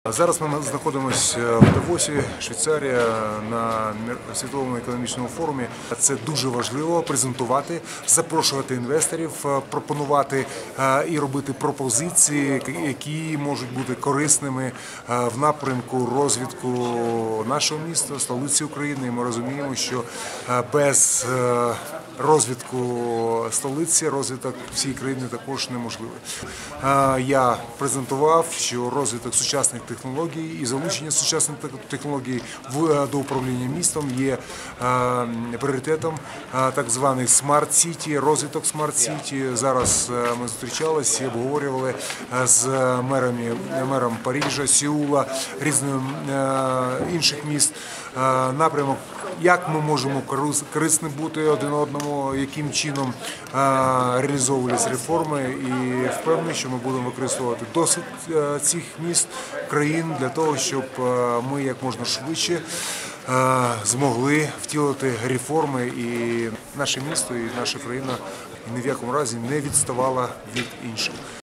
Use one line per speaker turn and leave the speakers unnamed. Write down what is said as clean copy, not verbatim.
Зараз ми знаходимося в Давосі, Швейцарія, на світовому економічному форумі. Це дуже важливо презентувати, запрошувати інвесторів, пропонувати і робити пропозиції, які можуть бути корисними в напрямку розвитку нашого міста, столиці України. І ми розуміємо, що без розвитку столиці, розвиток всієї країни також неможливий. Я презентував, що розвиток сучасних технологій і залучення сучасних технологій до управління містом є пріоритетом так званих смарт-сіті, розвиток смарт-сіті. Зараз ми зустрічалися і обговорювали з мером Парижа, Сеула, різних інших міст напрямок, як ми можемо корисні бути один одному, яким чином реалізовувалися реформи, і впевнений, що ми будемо використовувати досвід цих міст, країн для того, щоб ми як можна швидше змогли втілити реформи, і наше місто, і наша країна ні в якому разі не відставала від інших.